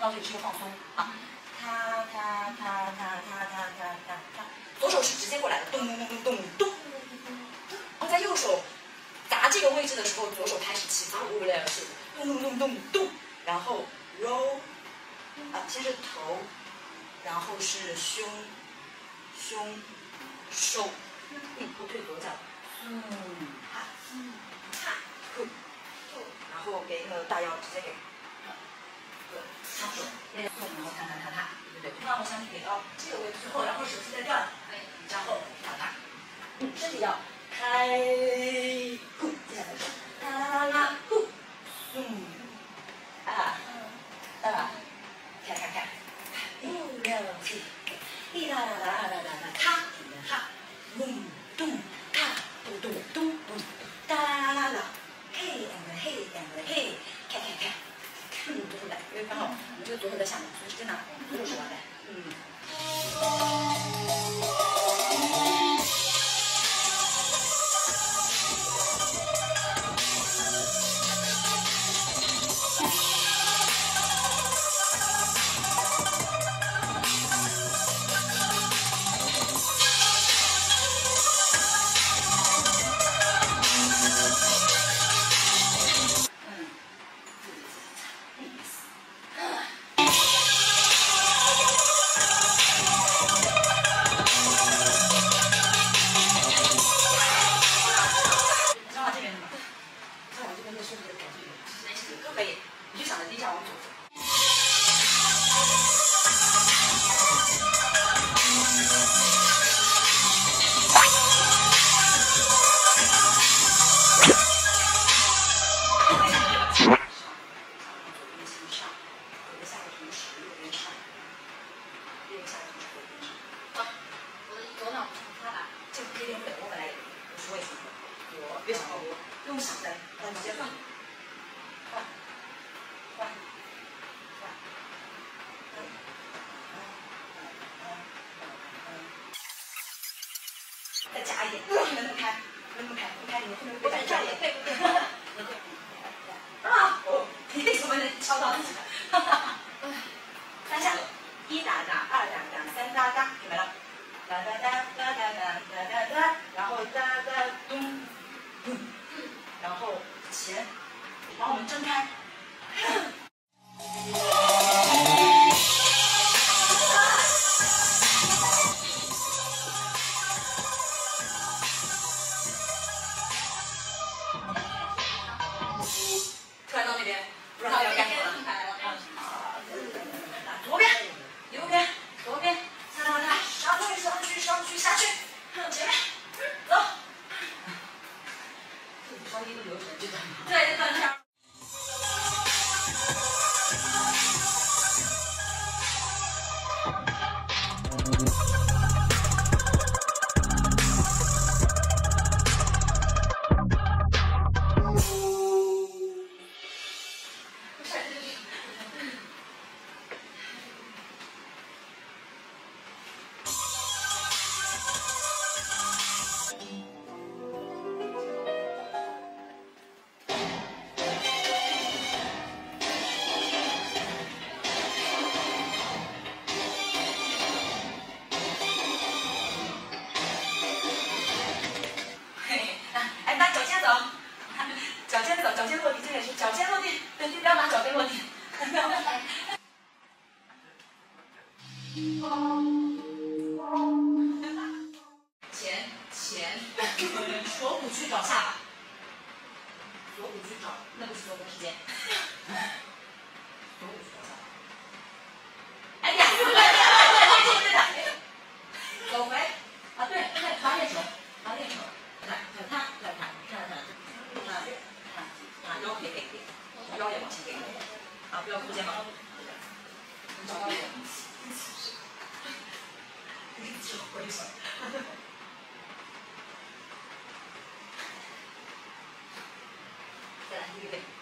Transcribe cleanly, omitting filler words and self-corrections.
到这里之后放松啊，左手是直接过来的，咚咚咚咚咚咚。然后在右手砸这个位置的时候，左手开始起伏，是咚咚咚咚咚，然后 roll， 先是头，然后是胸，手，后退左脚，然后给那个大腰直接给，插手，然后踏，对，那我想你给到这个位置之后，然后手是在这儿，然后踏，身体要开，接下来是啦啦，看，6、7，滴啦啦啦啦啦，咔，咚咚咔，咚咚咚咚，哒啦啦啦，嘿，看，左手来，因为刚好你这个左手在下面，所以是真的左手手来，可以，你就想着第一下往左走。这个可以练会，我本来也说一次，我越想越多，用想的，直接换。再夹一点，能开，你后面会被站脸，对。你为什么能敲到自己的？3下，1哒哒，2哒哒，3哒哒，明白了？哒哒哒哒哒哒哒哒，然后哒哒咚，然后前，把我们睁开。突然到那边，不知道要干什么了。左边，右边，左边，上去，下去，前面，走。稍微一个流程，对，断片。脚尖落地，这也是脚尖落地，对，不要拿脚跟落地。前，锁骨去找下巴，锁骨去找，那不是做多时间。锁骨去找下巴。哎呀，对的，走回，对，滑练手，来，看，腰可以给，腰也往前给，不要扣肩膀，找到我，只回手，再来一个背。